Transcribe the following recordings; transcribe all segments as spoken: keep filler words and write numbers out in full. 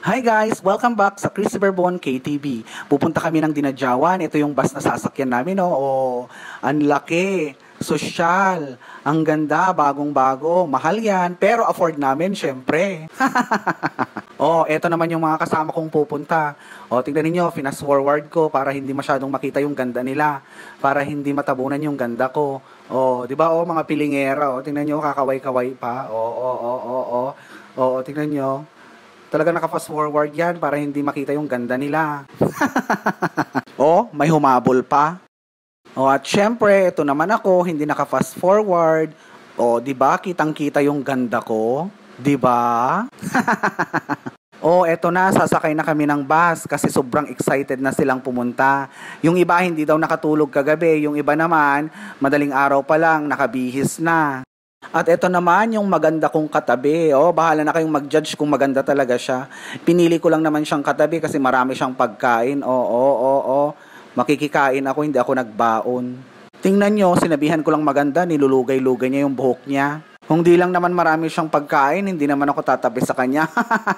Hi guys! Welcome back sa Christopher Bon K T V. Pupunta kami ng Dinadjawan. Ito yung bus na sasakyan namin. Oh, oh, ang laki, sosyal, ang ganda, bagong-bago. Mahal yan, pero afford namin, syempre. Oh, eto naman yung mga kasama kong pupunta. Oh, tingnan niyo, fast forward ko para hindi masyadong makita yung ganda nila. Para hindi matabunan yung ganda ko. Oh, di ba? Oh, mga pilingera. Oh, tingnan niyo, kakaway-kaway pa. Oh, oh, oh, oh, oh. Oh, tingnan niyo. Talaga naka-fast forward yan para hindi makita yung ganda nila. Oh, may humabol pa. Oh, at syempre, ito naman ako, hindi naka-fast forward. Oh, 'di ba? Kitang-kita yung ganda ko, 'di ba? Oh, eto na, sasakay na kami ng bus kasi sobrang excited na silang pumunta. Yung iba hindi daw nakatulog kagabi, yung iba naman madaling araw pa lang nakabihis na. At ito naman yung maganda kong katabi. Oh, bahala na kayong mag-judge kung maganda talaga siya. Pinili ko lang naman siyang katabi kasi marami siyang pagkain. Oo, oo, oo. Makikikain ako, hindi ako nagbaon. Tingnan nyo, sinabihan ko lang maganda, nilulugay-lugay niya yung buhok niya. Kung di lang naman marami siyang pagkain, hindi naman ako tatabi sa kanya.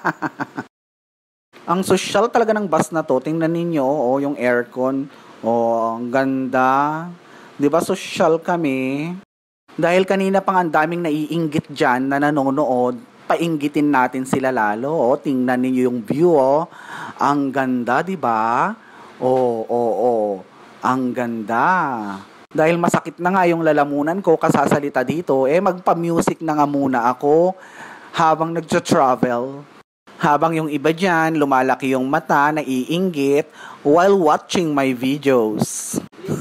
Ang social talaga ng bus na to. Tingnan ninyo, oh, yung aircon. Oh, ang ganda. 'Di ba social kami? Dahil kanina pang ang daming naiinggit dyan na nanonood, painggitin natin sila lalo. O, tingnan niyo yung view, oh. Ang ganda, di ba? Oo, oo, oo. Ang ganda. Dahil masakit na nga yung lalamunan ko kasasalita dito, eh magpa-music na nga muna ako habang nagja-travel. Habang yung iba dyan, lumalaki yung mata, naiinggit while watching my videos.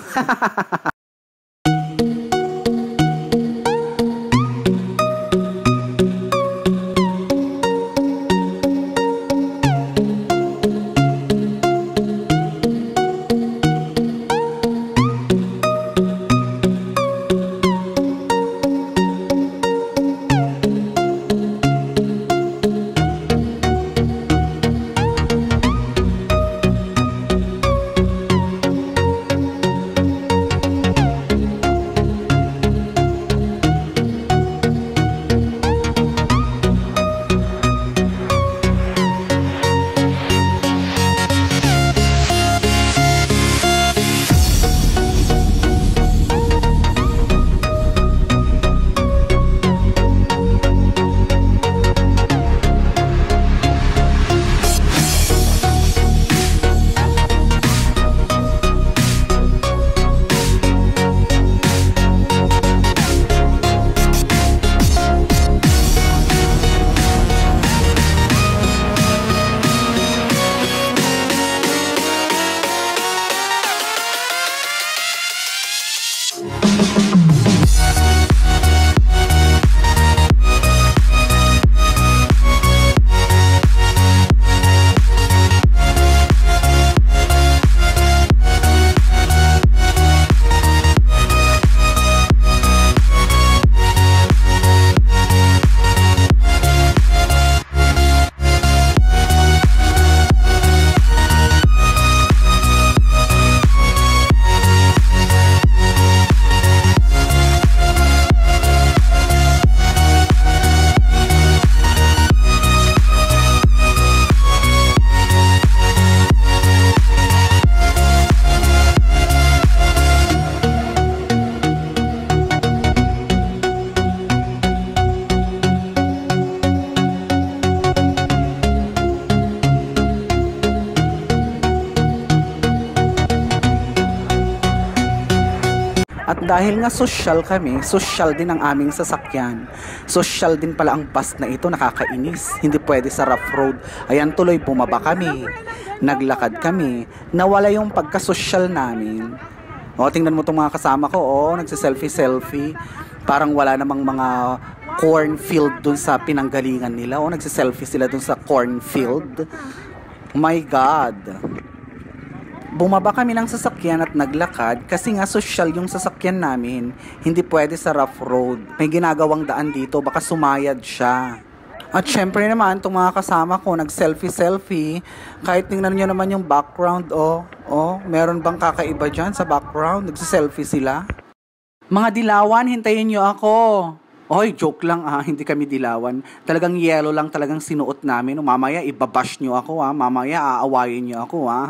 At dahil nga social kami, social din ang aming sasakyan. Social din pala ang bus na ito, nakakainis. Hindi pwede sa rough road. Ayan tuloy, bumaba kami. Naglakad kami. Nawala yung pagka-social namin. O, tingnan mo itong mga kasama ko. O, nagsiselfie-selfie. Parang wala namang mga cornfield dun sa pinanggalingan nila. O, nagsiselfie sila dun sa cornfield. My God! Bumaba kami ng sasakyan at naglakad kasi nga social yung sasakyan namin. Hindi pwede sa rough road. May ginagawang daan dito, baka sumayad siya. At syempre naman, itong mga kasama ko, nag-selfie-selfie. Kahit tingnan nyo naman yung background, oh, oh, meron bang kakaiba dyan sa background? Nagsiselfie sila. Mga dilawan, hintayin nyo ako. Oy, joke lang ah, hindi kami dilawan. Talagang yellow lang talagang sinuot namin. Mamaya ibabash nyo ako ah, mamaya aawayin nyo ako ah.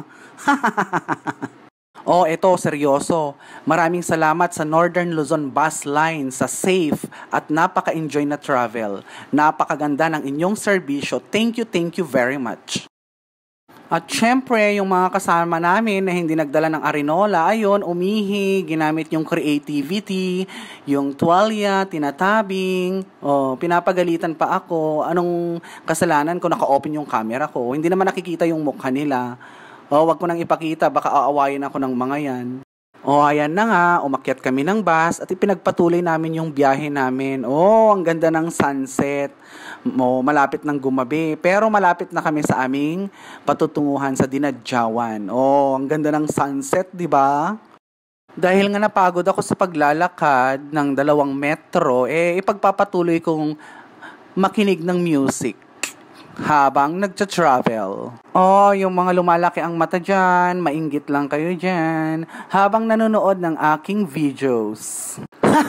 Oh, eto, seryoso. Maraming salamat sa Northern Luzon Bus Line sa safe at napaka-enjoy na travel. Napakaganda ng inyong serbisyo. Thank you, thank you very much. At syempre, yung mga kasama namin na hindi nagdala ng arinola, ayun, umihi, ginamit yung creativity, yung tuwalya, tinatabing, oh, pinapagalitan pa ako. Anong kasalanan ko, naka-open yung camera ko. Hindi naman nakikita yung mukha nila. Oh, wag ko nang ipakita, baka aawayin ako ng mga yan. Oh, ayan na nga, umakyat kami ng bus at ipinagpatuloy namin yung biyahe namin. Oh, ang ganda ng sunset. Oh, malapit ng gumabi, pero malapit na kami sa aming patutunguhan sa Dinadjawan. Oh, ang ganda ng sunset, di ba? Dahil nga napagod ako sa paglalakad ng dalawang metro, eh ipagpapatuloy kong makinig ng music habang nagta-travel. Oh, yung mga lumalaki ang mata dyan, mainggit lang kayo dyan, habang nanonood ng aking videos.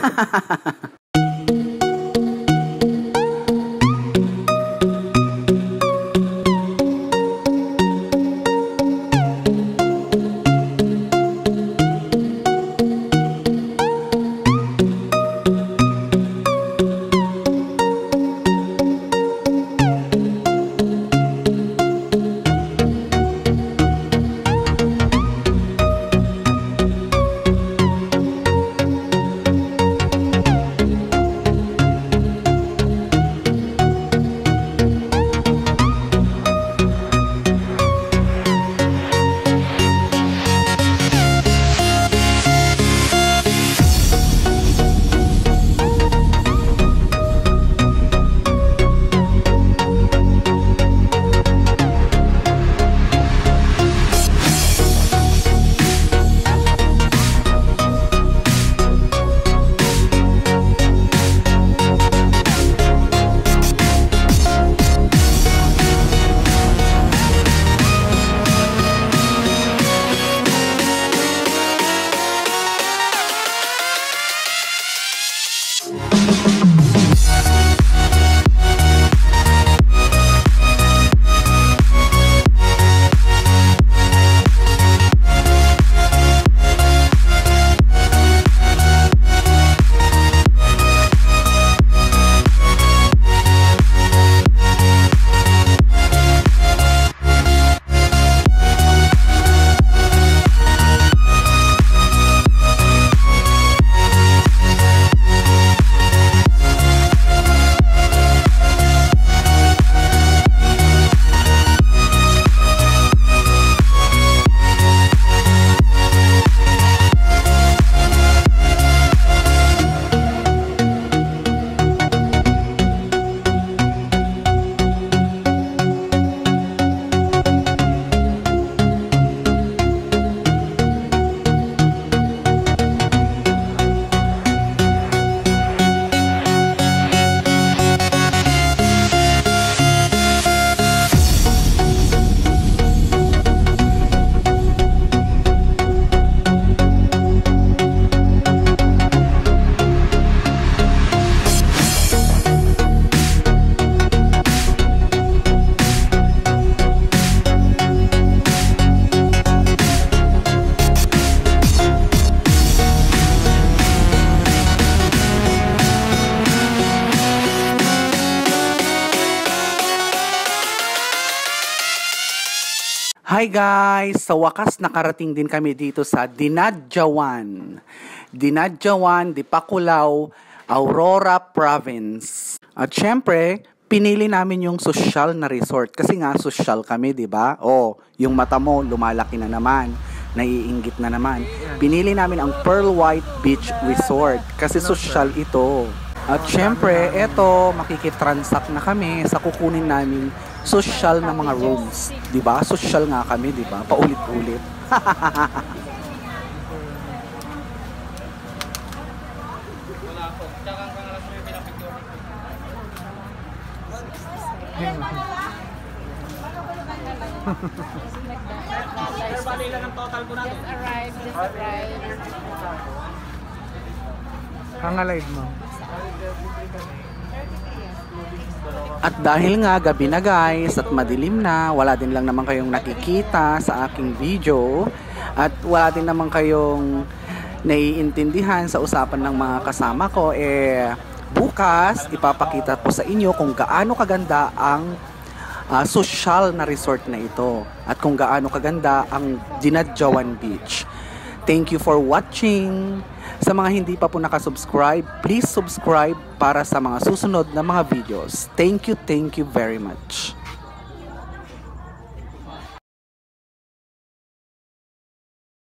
Hi guys! Sa wakas nakarating din kami dito sa Dinadjawan. Dinadjawan, Dipakulaw, Aurora Province. At syempre, pinili namin yung social na resort kasi nga social kami, di ba? O, yung mata mo lumalaki na naman, naiinggit na naman. Pinili namin ang Pearl White Beach Resort kasi social ito. At syempre, eto, makikitransact na kami sa kukunin namin social na mga rooms. Diba? Social nga kami, diba? Paulit-ulit. Just arrived, just arrived. Kang live mo. At dahil nga gabi na guys at madilim na, wala din lang naman kayong nakikita sa aking video at wala din naman kayong naiintindihan sa usapan ng mga kasama ko, eh bukas ipapakita ko sa inyo kung gaano kaganda ang uh, social na resort na ito at kung gaano kaganda ang Dinadjawan Beach. Thank you for watching. Sa mga hindi pa po nakasubscribe, please subscribe para sa mga susunod na mga videos. Thank you, thank you very much.